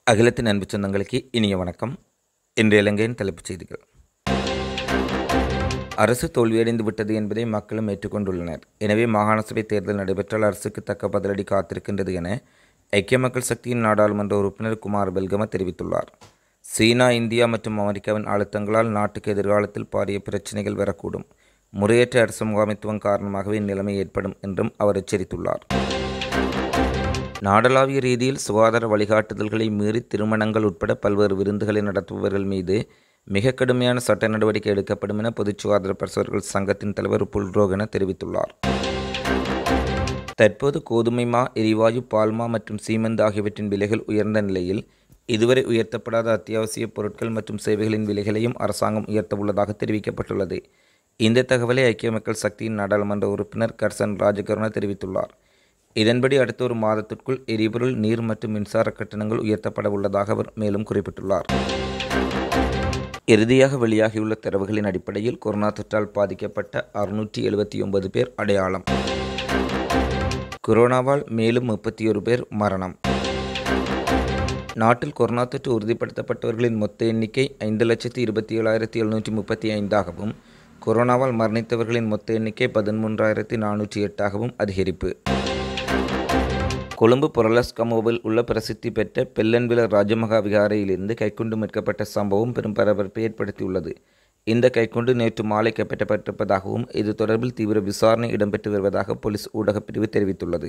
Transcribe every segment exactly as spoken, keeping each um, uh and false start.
அகிலத்தின் அன்பு சொந்தங்களுக்கு இனிய வணக்கம். இன்றைய இலங்கையின் தலைப்புச் செய்திகள். அரசு தோல்வியடைந்து விட்டது என்பதை மக்களும் ஏற்றுக்கொண்டுள்ளனர். எனவே மாகாண சபை தேர்தல் நடைபெற்றால் அரசுக்கு தக்க பதிலடி காத்திருக்கின்றது என ஐக்கிய மக்கள் சக்தியின் நாடாளுமன்ற உறுப்பினர் குமார் பெல்கம தெரிவித்துள்ளார். சீனா, இந்தியா மற்றும் அமெரிக்காவின் அழுத்தங்களால் நாட்டுக்கு எதிர்காலத்தில் பாரிய பிரச்சினைகள் வரக்கூடும். முறையற்ற அரசு முகாமைத்துவம் காரணமாகவே இந்நிலைமை ஏற்படும் என்றும் அவர் எச்சரித்துள்ளார். நாடளாவிய ரீதியில் சுகாதார வழிகாட்டுதல்களை மீறி திருமணங்கள் உட்பட பல்வேறு விருந்துகளை நடத்துபவர்கள் மீது மிக கடுமையான சட்ட நடவடிக்கை எடுக்கப்படும் என பொதுச் சுகாதார பரிசோதகர்கள் சங்கத்தின் தலைவர் புல்ரோகன தெரிவித்துள்ளார். தற்போது கோதுமை மா, எரிவாயு, பால்மா மற்றும் சீமெந்து ஆகியவற்றின் விலைகள் உயர்ந்த நிலையில் இதுவரை உயர்த்தப்படாத அத்தியாவசிய பொருட்கள் மற்றும் சேவைகளின் விலைகளையும் அரசாங்கம் உயர்த்த உள்ளதாக தெரிவிக்கப்பட்டுள்ளது. இந்த தகவலை ஐக்கிய மக்கள் சக்தியின் நாடாளுமன்ற உறுப்பினர் கர்சன் ராஜகருண தெரிவித்துள்ளார். இதன்படி அடுத்த ஒரு மாதத்திற்குள் எரிபொருள், நீர் மற்றும் மின்சார கட்டணங்கள் உயர்த்தப்பட உள்ளதாக அவர் மேலும் குறிப்பிட்டுள்ளார். இறுதியாக வெளியாகியுள்ள தரவுகளின் அடிப்படையில் கொரோனா தொற்றால் பாதிக்கப்பட்ட அறுநூற்றி எழுபத்தி ஒன்பது பேர் அடையாளம். கொரோனாவால் மேலும் முப்பத்தி ஒரு பேர் மரணம். நாட்டில் கொரோனா தொற்று உறுதிப்படுத்தப்பட்டவர்களின் மொத்த எண்ணிக்கை ஐந்து லட்சத்தி இருபத்தி ஏழாயிரத்தி எழுநூற்றி முப்பத்தி ஐந்தாகவும் கொரோனாவால் மரணித்தவர்களின் மொத்த எண்ணிக்கை பதிமூன்றாயிரத்தி நானூற்றி எட்டாகவும் அதிகரிப்பு. கொழும்பு பொரலஸ்கமோவில் உள்ள பிரசித்தி பெற்ற பெல்லன்வில ராஜமகா விகாரையிலிருந்து கைக்குண்டு மீட்கப்பட்ட சம்பவம் பெரும் பரபரப்பை ஏற்படுத்தியுள்ளது. இந்த கைக்குண்டு நேற்று மாலை கைப்பற்றப்பட்டிருப்பதாகவும் இது தொடர்பில் தீவிர விசாரணை இடம்பெற்று வருவதாக போலீஸ் ஊடகப் பிரிவு தெரிவித்துள்ளது.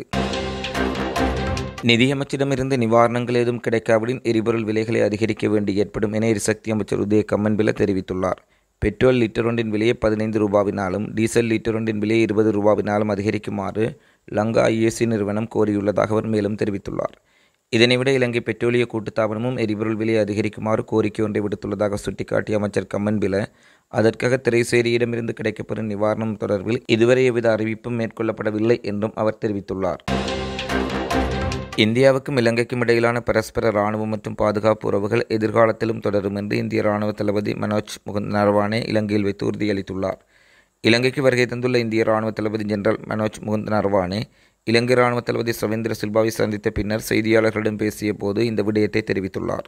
நிதியமைச்சரிடமிருந்து நிவாரணங்கள் ஏதும் கிடைக்காவிடின் எரிபொருள் விலைகளை அதிகரிக்க வேண்டி ஏற்படும் என எரிசக்தி அமைச்சர் உதய கம்மன்பில தெரிவித்துள்ளார். பெட்ரோல் லிட்டர் ஒன்றின் விலையை பதினைந்து ரூபாவினாலும் டீசல் லிட்டர் ஒன்றின் விலையை இருபது ரூபாவினாலும் அதிகரிக்குமாறு லங்கா ஐஏசி நிறுவனம் கோரியுள்ளதாக அவர் மேலும் தெரிவித்துள்ளார். இதனைவிட இலங்கை பெட்ரோலிய கூட்டுத்தாபனமும் எரிபொருள் விலையை அதிகரிக்குமாறு கோரிக்கை ஒன்றை விடுத்துள்ளதாக சுட்டிக்காட்டிய அமைச்சர் கம்மன்பில அதற்காக திரைசேரியிடமிருந்து கிடைக்கப்பெறும் நிவாரணம் தொடர்பில் இதுவரை எவ்வித அறிவிப்பும் மேற்கொள்ளப்படவில்லை என்றும் அவர் தெரிவித்துள்ளார். இந்தியாவுக்கும் இலங்கைக்கும் இடையிலான பரஸ்பர இராணுவ மற்றும் பாதுகாப்பு உறவுகள் எதிர்காலத்திலும் தொடரும் என்று இந்திய இராணுவ தளபதி மனோஜ் முகுந்த் நரவானே இலங்கையில் வைத்து உறுதியளித்துள்ளார். இலங்கைக்கு வருகை தந்துள்ள இந்திய இராணுவ தளபதி ஜெனரல் மனோஜ் முகுந்த் நரவானே இலங்கை இராணுவ தளபதி சவேந்திர சில்வாவை சந்தித்த பின்னர் செய்தியாளர்களிடம் பேசிய போது இந்த விடயத்தை தெரிவித்துள்ளார்.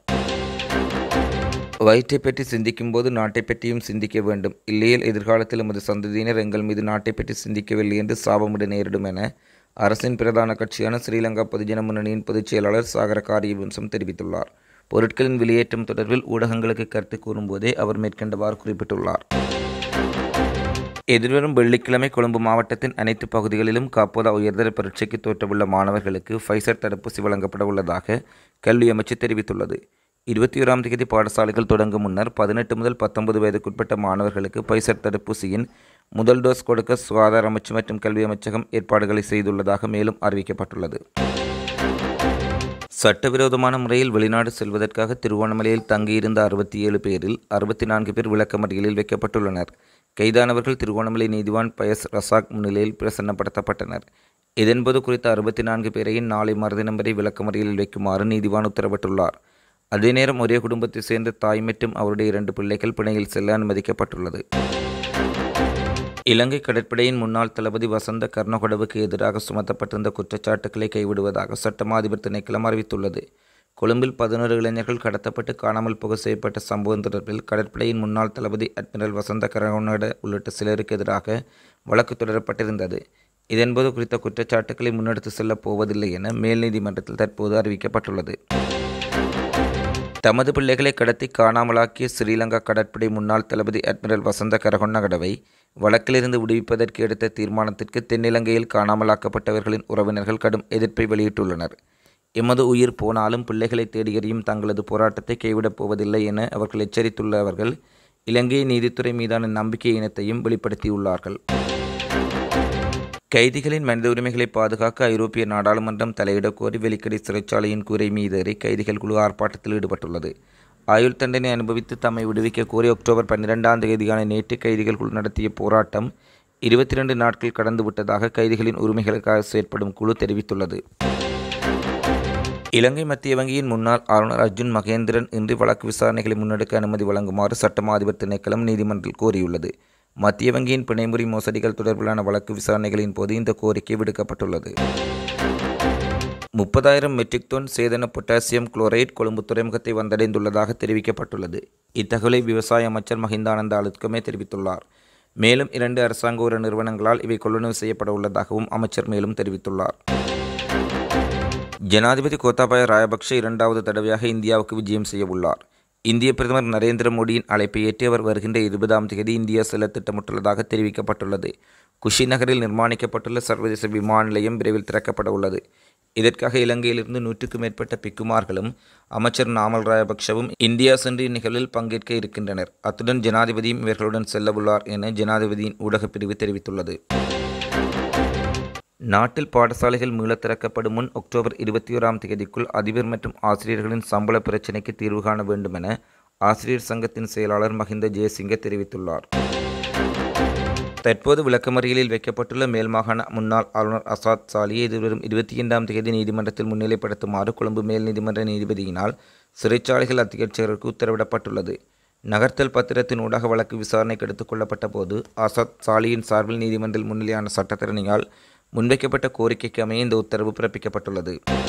வயிற்றை பற்றி சிந்திக்கும் போது நாட்டை பற்றியும் சிந்திக்க வேண்டும், இல்லையில் எதிர்காலத்தில் எமது சந்ததியினர் எங்கள் மீது நாட்டை பற்றி சிந்திக்கவில்லை என்று சாபமிட நேரிடும் என அரசின் பிரதான கட்சியான ஸ்ரீலங்கா பொதுஜன முன்னணியின் பொதுச் செயலாளர் சாகர காரியவம்சம் தெரிவித்துள்ளார். பொருட்களின் வெளியேற்றம் தொடர்பில் ஊடகங்களுக்கு கருத்து கூறும்போதே அவர் மேற்கண்டவாறு குறிப்பிட்டுள்ளார். எதிர்வரும் வெள்ளிக்கிழமை கொழும்பு மாவட்டத்தின் அனைத்து பகுதிகளிலும் காப்போதா உயர்தர பரீட்சைக்கு தோற்றவுள்ள மாணவர்களுக்கு ஃபைசர் தடுப்பூசி வழங்கப்பட உள்ளதாக கல்வி அமைச்சு தெரிவித்துள்ளது. இருபத்தி ஓராம் தேதி பாடசாலைகள் தொடங்கும் முன்னர் பதினெட்டு முதல் பத்தொன்பது வயதுக்குட்பட்ட மாணவர்களுக்கு ஃபைசர் தடுப்பூசியின் முதல் டோஸ் கொடுக்க சுகாதார அமைச்சு மற்றும் கல்வி அமைச்சகம் ஏற்பாடுகளை செய்துள்ளதாக மேலும் அறிவிக்கப்பட்டுள்ளது. சட்டவிரோதமான முறையில் வெளிநாடு செல்வதற்காக திருவோணமலையில் தங்கியிருந்த அறுபத்தி ஏழு பேரில் அறுபத்தி நான்கு பேர் விளக்கமறியலில் வைக்கப்பட்டுள்ளனர். கைதானவர்கள் திருவோணமலை நீதிவான் பயஸ் ரசாக் முன்னிலையில் பிரசன்னப்படுத்தப்பட்டனர். இதன்போது குறித்த அறுபத்தி நான்கு பேரையும் நாளை மறுதினம் வரை விளக்கமறியலில் வைக்குமாறு நீதிவான் உத்தரவிட்டுள்ளார். அதே நேரம் ஒரே குடும்பத்தை சேர்ந்த தாய் மற்றும் அவருடைய இரண்டு பிள்ளைகள் பிணையில் செல்ல அனுமதிக்கப்பட்டுள்ளது. இலங்கை கடற்படையின் முன்னாள் தளபதி வசந்த கர்ணகொடவுக்கு எதிராக சுமத்தப்பட்டிருந்த குற்றச்சாட்டுக்களை கைவிடுவதாக சட்டமா அதிபர் திணைக்களம் அறிவித்துள்ளது. கொழும்பில் பதினோரு இளைஞர்கள் கடத்தப்பட்டு காணாமல் போக செய்யப்பட்ட சம்பவம் தொடர்பில் கடற்படையின் முன்னாள் தளபதி அட்மிரல் வசந்த கர்ணகொட உள்ளிட்ட சிலருக்கு எதிராக வழக்கு தொடரப்பட்டிருந்தது. இதன்போது குறித்த குற்றச்சாட்டுக்களை முன்னெடுத்து செல்லப் போவதில்லை என மேல் நீதிமன்றத்தில் தற்போது அறிவிக்கப்பட்டுள்ளது. தமது பிள்ளைகளை கடத்தி காணாமலாக்கிய ஸ்ரீலங்கா கடற்படை முன்னாள் தளபதி அட்மிரல் வசந்த கரகொன்னகடவை வழக்கிலிருந்து விடுவிப்பதற்கு எடுத்த தீர்மானத்திற்கு தென்னிலங்கையில் காணாமலாக்கப்பட்டவர்களின் உறவினர்கள் கடும் எதிர்ப்பை வெளியிட்டுள்ளனர். எமது உயிர் போனாலும் பிள்ளைகளை தேடியறியும் தங்களது போராட்டத்தை கைவிடப் போவதில்லை என அவர்கள் எச்சரித்துள்ள அவர்கள் இலங்கை நீதித்துறை மீதான நம்பிக்கை இனத்தையும் வெளிப்படுத்தியுள்ளார்கள். கைதிகளின் மனித உரிமைகளை பாதுகாக்க ஐரோப்பிய நாடாளுமன்றம் தலையிடக் கோரி வெலிக்கடை சிறைச்சாலையின் கூரை மீதேறி கைதிகள் குழு ஆர்ப்பாட்டத்தில் ஈடுபட்டுள்ளது. ஆயுள் தண்டனை அனுபவித்து தம்மை விடுவிக்க கோரி அக்டோபர் பன்னிரெண்டாம் தேதியான நேற்று கைதிகள் குழு நடத்திய போராட்டம் இருபத்தி இரண்டு நாட்கள் கடந்துவிட்டதாக கைதிகளின் உரிமைகளுக்காக செயற்படும் குழு தெரிவித்துள்ளது. இலங்கை மத்திய வங்கியின் முன்னாள் ஆளுநர் அர்ஜுன் மகேந்திரன் இன்று வழக்கு விசாரணைகளை முன்னெடுக்க அனுமதி வழங்குமாறு சட்டமா அதிபர் திணைக்களம் நீதிமன்றில் கோரியுள்ளது. மத்திய வங்கியின் பிணைமுறி மோசடிகள் தொடர்பிலான வழக்கு விசாரணைகளின் போது இந்த கோரிக்கை விடுக்கப்பட்டுள்ளது. முப்பதாயிரம் மெட்ரிக் டன் சேதன பொட்டாசியம் குளோரைட் கொழும்பு துறைமுகத்தை வந்தடைந்துள்ளதாக தெரிவிக்கப்பட்டுள்ளது. இத்தகவலை விவசாய அமைச்சர் மஹிந்தானந்த அலுத்கமே தெரிவித்துள்ளார். மேலும் இரண்டு அரசாங்க உர நிறுவனங்களால் இவை கொள்வனவு செய்யப்பட உள்ளதாகவும் அமைச்சர் மேலும் தெரிவித்துள்ளார். ஜனாதிபதி கோத்தாபய ராஜபக்ஷ இரண்டாவது தடவையாக இந்தியாவுக்கு விஜயம் செய்ய உள்ளார். இந்திய பிரதமர் நரேந்திர மோடியின் அழைப்பை ஏற்று அவர் வருகின்ற இருபதாம் தேதி இந்தியா செல்ல திட்டமிட்டுள்ளதாக தெரிவிக்கப்பட்டுள்ளது. குஷி நகரில் நிர்மாணிக்கப்பட்டுள்ள சர்வதேச விமான நிலையம் விரைவில் திறக்கப்பட உள்ளது. இதற்காக இலங்கையிலிருந்து நூற்றுக்கும் மேற்பட்ட பிக்குமார்களும் அமைச்சர் நாமல் ராஜபக்ஷவும் இந்தியா சென்று இந்நிகழ்வில் பங்கேற்க இருக்கின்றனர். அத்துடன் ஜனாதிபதியும் இவர்களுடன் செல்ல உள்ளார் என ஜனாதிபதியின் ஊடகப் பிரிவு தெரிவித்துள்ளது. நாட்டில் பாடசாலைகள் மீள திறக்கப்படும் முன் அக்டோபர் இருபத்தி ஓராம் தேதிக்குள் அதிபர் மற்றும் ஆசிரியர்களின் சம்பள பிரச்சினைக்கு தீர்வு காண வேண்டும் என ஆசிரியர் சங்கத்தின் செயலாளர் மஹிந்த ஜெயசிங்க தெரிவித்துள்ளார். தற்போது விளக்கமறியலில் வைக்கப்பட்டுள்ள மேல் மாகாண முன்னாள் ஆளுநர் அசாத் சாலியை எதிர்வரும் இருபத்தி ஐந்தாம் தேதி நீதிமன்றத்தில் முன்னிலைப்படுத்துமாறு கொழும்பு மேல் நீதிமன்ற நீதிபதியினால் சிறைச்சாலைகள் அத்தியட்சகருக்கு உத்தரவிடப்பட்டுள்ளது. நகர்த்தல் பத்திரத்தின் ஊடாக வழக்கு விசாரணைக்கு எடுத்துக் கொள்ளப்பட்ட போது அசாத் சாலியின் சார்பில் நீதிமன்றில் முன்னிலையான சட்டத்தரணியால் முன்வைக்கப்பட்ட கோரிக்கைக்கு அமைய இந்த உத்தரவு பிறப்பிக்கப்பட்டுள்ளது.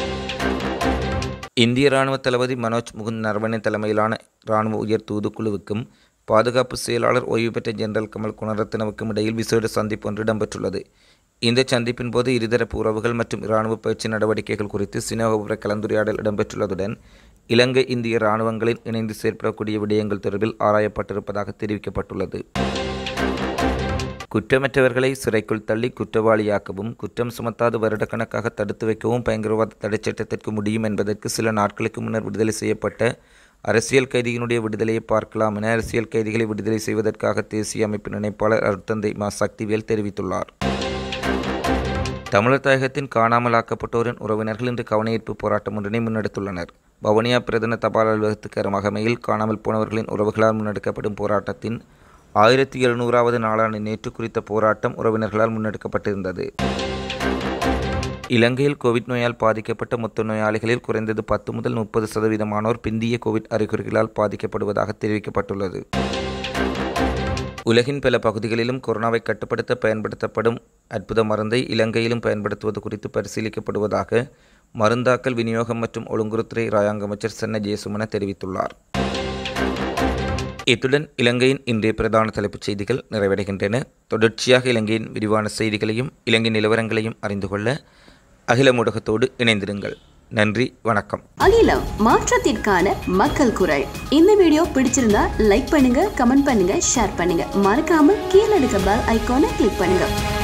இந்திய இராணுவ தளபதி மனோஜ் முகுந்த் நரவனே தலைமையிலான இராணுவ உயர் தூதுக்குழுவுக்கும் பாதுகாப்பு செயலாளர் ஓய்வு பெற்ற ஜெனரல் கமல் குணரத்னவுக்கும் இடையில் விசேட சந்திப்பு ஒன்று இடம்பெற்றுள்ளது. இந்த சந்திப்பின் போது இருதரப்பு உறவுகள் மற்றும் இராணுவ பயிற்சி நடவடிக்கைகள் குறித்து சினோகபுர கலந்துரையாடல் இடம்பெற்றுள்ளதுடன் இலங்கை இந்திய இராணுவங்களில் இணைந்து செயற்படக்கூடிய விடயங்கள் தொடர்பில் ஆராயப்பட்டிருப்பதாக தெரிவிக்கப்பட்டுள்ளது. குற்றமற்றவர்களை சிறைக்குள் தள்ளி குற்றவாளியாக்கவும் குற்றம் சுமத்தாது வருடக்கணக்காக தடுத்து வைக்கவும் பயங்கரவாத தடைச் சட்டத்திற்கு முடியும் என்பதற்கு சில நாட்களுக்கு முன்னர் விடுதலை செய்யப்பட்ட அரசியல் கைதியினுடைய விடுதலையை பார்க்கலாம் என அரசியல் கைதிகளை விடுதலை செய்வதற்காக தேசிய அமைப்பின் இணைப்பாளர் அருட்தந்தை மா சக்திவேல் தெரிவித்துள்ளார். தமிழர் தாயகத்தின் காணாமலாக்கப்பட்டோரின் உறவினர்கள் இன்று கவனஈர்ப்பு போராட்டம் ஒன்றினை முன்னெடுத்துள்ளனர். வவுனியா பிரதான தபால் அலுவலகத்துக்கு அருகாமையில் காணாமல் போனவர்களின் உறவுகளால் முன்னெடுக்கப்படும் போராட்டத்தின் ஆயிரத்தி எழுநூறாவது நாளான நேற்று குறித்த போராட்டம் உறவினர்களால் முன்னெடுக்கப்பட்டிருந்தது. இலங்கையில் கோவிட் நோயால் பாதிக்கப்பட்ட மொத்த நோயாளிகளில் குறைந்தது பத்து முதல் முப்பது சதவீதமானோர் பிந்திய கோவிட் அறிகுறிகளால் பாதிக்கப்படுவதாக தெரிவிக்கப்பட்டுள்ளது. உலகின் பல பகுதிகளிலும் கொரோனாவை கட்டுப்படுத்த பயன்படுத்தப்படும் அற்புத மருந்தை இலங்கையிலும் பயன்படுத்துவது குறித்து பரிசீலிக்கப்படுவதாக மருந்தாக்கல் விநியோகம் மற்றும் ஒழுங்குறுத்துறை இராயாங்க அமைச்சர் சென்ன ஜெயசுமன தெரிவித்துள்ளார். இத்துடன் இலங்கையின் இன்றைய பிரதான தலைப்புச் செய்திகள் நிறைவடைகின்றன. தொடர்ச்சியாக இலங்கையின் விரிவான செய்திகளையும் இலங்கை நிலவரங்களையும் அறிந்து கொள்ள அகில ஊடகத்தோடு இணைந்திருங்கள். நன்றி, வணக்கம். அகிலம், மாற்றத்திற்கான மக்கள் குரல். இந்த வீடியோ பிடிச்சிருந்தா லைக் பண்ணுங்க, கமெண்ட் பண்ணுங்க, ஷேர் பண்ணுங்க. மறக்காம கீழே இருக்க பெல் ஐகானை கிளிக் பண்ணுங்க.